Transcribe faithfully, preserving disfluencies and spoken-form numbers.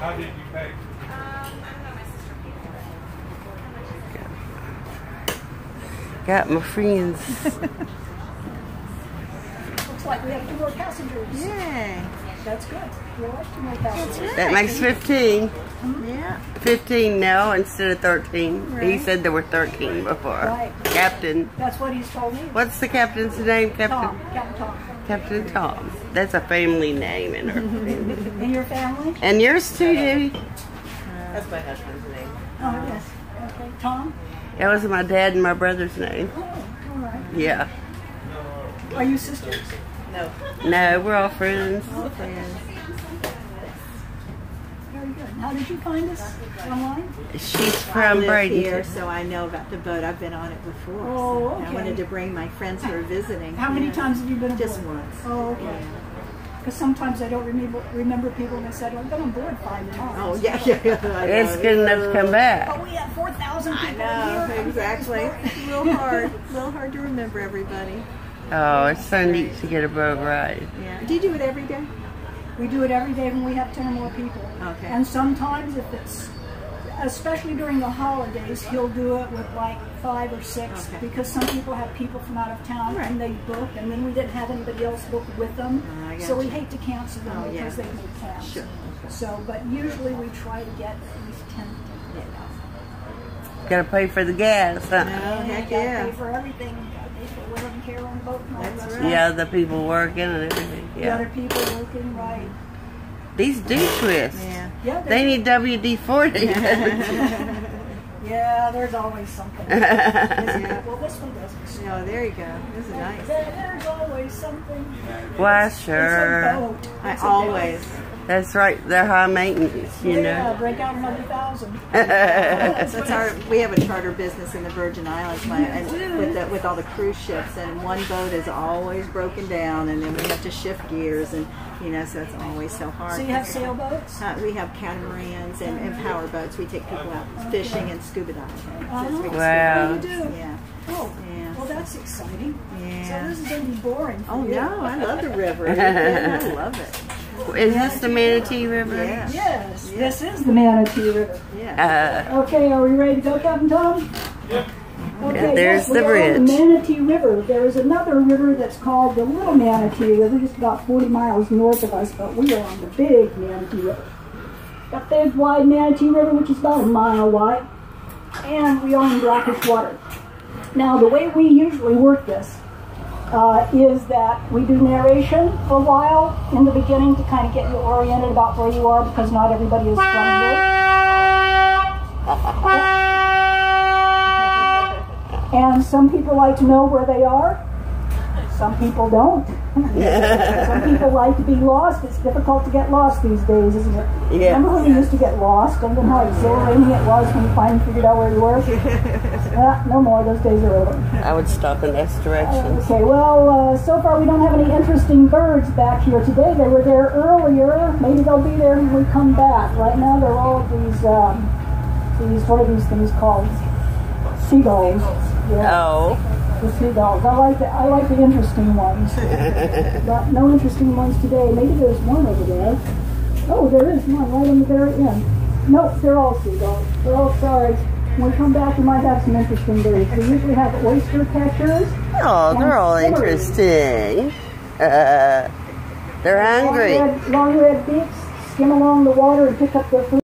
How did you pay? Um, I don't know, my sister paid for it. Got my friends. Looks like we have two more passengers. Yay. That's good. We like two more passengers. Right. That makes fifteen. Mm-hmm. Yeah. fifteen now instead of thirteen. Right. He said there were thirteen before. Right. Captain. That's what he's told me. What's the captain's name? Captain Tom. Captain Tom. Captain Tom. That's a family name in her. And your family? And yours too, Debbie? That's my husband's name. Oh, yes. Okay. Tom? That was my dad and my brother's name. Oh, all right. Yeah. Are you sisters? No. No, we're all friends. All friends. Very good. How did you find us? Online? She's I from live here, Bradenton. so I know about the boat. I've been on it before. Oh, so okay. I wanted to bring my friends who are visiting. How many Yeah. times have you been aboard? Just once. Oh, okay. Yeah. Because sometimes I don't remember remember people and they said, I've been on board five times. Oh, yeah, yeah, yeah. I It's know. good enough to come back. But we have four thousand I people know, here. exactly. It's a little hard. A little hard to remember everybody. Oh, it's so neat to get a boat ride. Yeah. Do you do it every day? We do it every day when we have ten or more people. Okay. And sometimes if it's, especially during the holidays, he'll do it with like five or six Okay. because some people have people from out of town Right. and they book, and then we didn't have anybody else book with them. Oh, I So we gotcha. hate to cancel them Oh, yeah. because they made plans. Sure. So, but usually we try to get at least ten people. Gotta pay for the gas, huh? Oh, And heck you gotta yeah. pay for everything. You gotta pay for wear and tear on the boat and all That's that right. stuff. Yeah, the people working and everything. The other Yeah. people working, right. These do twist. Yeah. Yeah, They need W D forty. Yeah, there's always something. Yeah. Well, this one doesn't. Oh, there you go. This is nice. There's always something. Why, It's a sure. boat. I It's a always. boat. That's right. They're high maintenance, you Yeah, know. break out another thousand. That's our. We have a charter business in the Virgin Islands, my, and with the, with all the cruise ships, and one boat is always broken down, and then we have to shift gears, and you know, so it's always so hard. So you have sailboats? Uh, we have catamarans and, and power boats. We take people out fishing and scuba diving. So it's really Wow. Oh, you do? Yeah. Oh, Yeah. well, that's exciting. Yeah. So this is going to be boring for Oh you. no, I love the river. I love it. Is this the Manatee River? Yeah. Yes, Yeah. this is the Manatee River. Yeah. Uh, Okay, are we ready to go, Captain Tom? Yep. Okay, there's yes, we the are on bridge. the Manatee River. There is another river that's called the Little Manatee River, just about forty miles north of us, but we are on the big Manatee River. Got big, wide Manatee River, which is about a mile wide, and we are in brackish water. Now, the way we usually work this uh, is that we do narration for a while in the beginning to kind of get you oriented about where you are, because not everybody is from here. And some people like to know where they are. Some people don't. Some people like to be lost. It's difficult to get lost these days, isn't it? Yeah. Remember when you used to get lost and then how exhilarating it was when you finally figured out where you were? uh, no more. Those days are over. I would stop in this direction. Okay, well, uh, so far we don't have any interesting birds back here today. They were there earlier. Maybe they'll be there when we come back. Right now they're all these, um, these, what are these things called? Seagulls. Yeah. Oh. The seagulls. I like the I like the interesting ones, but no interesting ones today. Maybe there's one over there. Oh, there is one right on the very end. Nope, they're all seagulls. They're all sorry. When we come back, we might have some interesting birds. We usually have oyster catchers. Oh, they're all interesting. Uh, they're hungry. Long red, long red beaks skim along the water and pick up their food.